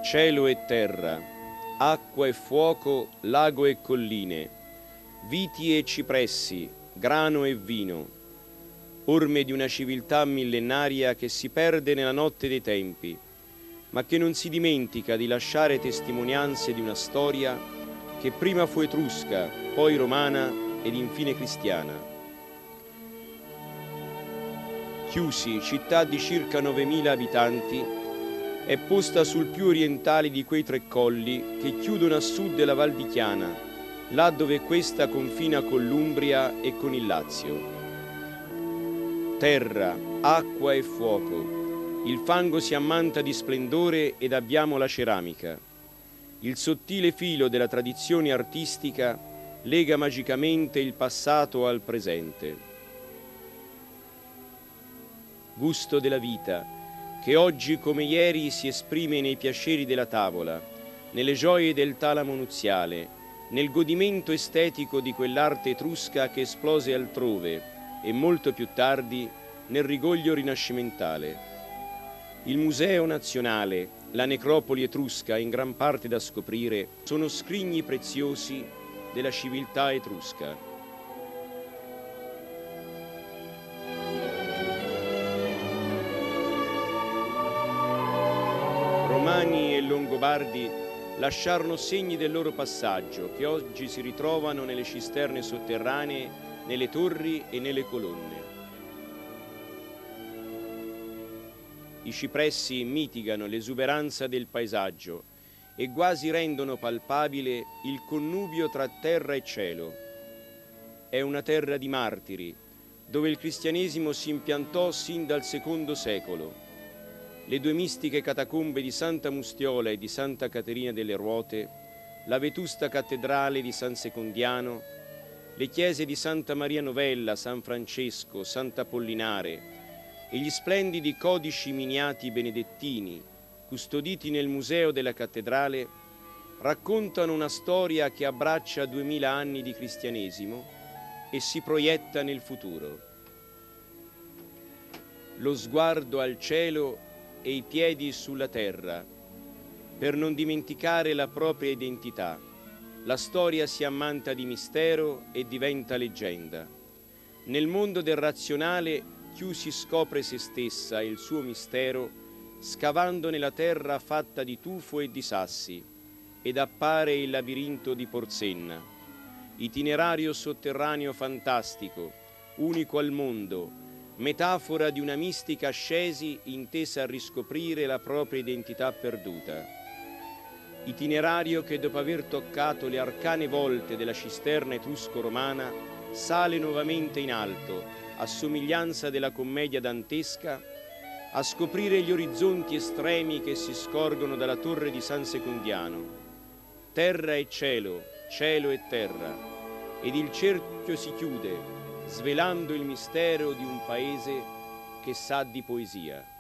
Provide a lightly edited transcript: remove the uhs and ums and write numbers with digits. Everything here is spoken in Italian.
Cielo e terra, acqua e fuoco, lago e colline, viti e cipressi, grano e vino, orme di una civiltà millenaria che si perde nella notte dei tempi, ma che non si dimentica di lasciare testimonianze di una storia che prima fu etrusca, poi romana ed infine cristiana. Chiusi, città di circa 9.000 abitanti, è posta sul più orientale di quei tre colli che chiudono a sud la Val di Chiana, là dove questa confina con l'Umbria e con il Lazio. Terra, acqua e fuoco, il fango si ammanta di splendore ed abbiamo la ceramica. Il sottile filo della tradizione artistica lega magicamente il passato al presente. Gusto della vita, che oggi come ieri si esprime nei piaceri della tavola, nelle gioie del talamo nuziale, nel godimento estetico di quell'arte etrusca che esplose altrove e molto più tardi nel rigoglio rinascimentale. Il Museo Nazionale, la necropoli etrusca in gran parte da scoprire, sono scrigni preziosi della civiltà etrusca. Romani e Longobardi lasciarono segni del loro passaggio che oggi si ritrovano nelle cisterne sotterranee, nelle torri e nelle colonne. I cipressi mitigano l'esuberanza del paesaggio e quasi rendono palpabile il connubio tra terra e cielo. È una terra di martiri, dove il cristianesimo si impiantò sin dal II secolo. Le due mistiche catacombe di Santa Mustiola e di Santa Caterina delle Ruote, la vetusta cattedrale di San Secondiano, le chiese di Santa Maria Novella, San Francesco, Sant'Apollinare e gli splendidi codici miniati benedettini, custoditi nel museo della cattedrale, raccontano una storia che abbraccia 2000 anni di cristianesimo e si proietta nel futuro. Lo sguardo al cielo e i piedi sulla terra, per non dimenticare la propria identità. La storia si ammanta di mistero e diventa leggenda. Nel mondo del razionale, Chiusi scopre se stessa e il suo mistero, scavando nella terra fatta di tufo e di sassi, ed appare il labirinto di Porsenna, itinerario sotterraneo fantastico, unico al mondo, metafora di una mistica ascesi intesa a riscoprire la propria identità perduta. Itinerario che dopo aver toccato le arcane volte della cisterna etrusco-romana sale nuovamente in alto, a somiglianza della commedia dantesca, a scoprire gli orizzonti estremi che si scorgono dalla torre di San Secondiano. Terra e cielo, cielo e terra, ed il cerchio si chiude, svelando il mistero di un paese che sa di poesia.